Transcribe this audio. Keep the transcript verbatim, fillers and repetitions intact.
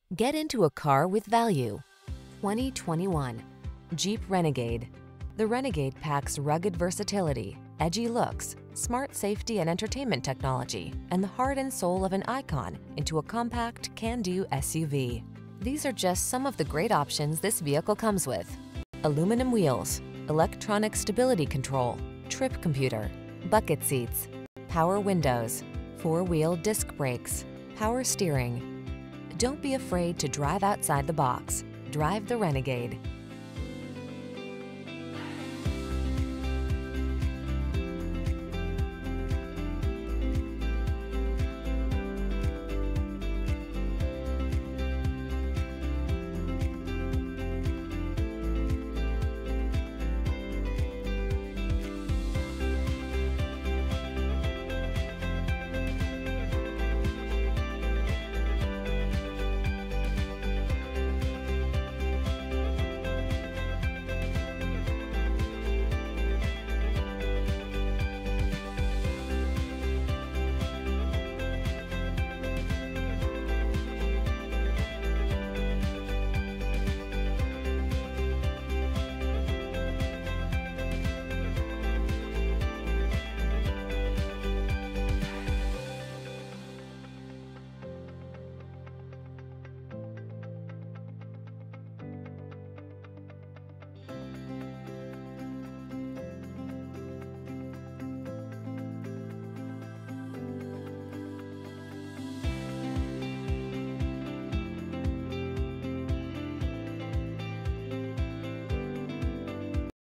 Get into a car with value. twenty twenty-one Jeep Renegade. The Renegade packs rugged versatility, edgy looks, smart safety and entertainment technology, and the heart and soul of an icon into a compact, can-do S U V. These are just some of the great options this vehicle comes with: aluminum wheels, electronic stability control, trip computer, bucket seats, power windows, four-wheel disc brakes, power steering. Don't be afraid to drive outside the box. Drive the Renegade.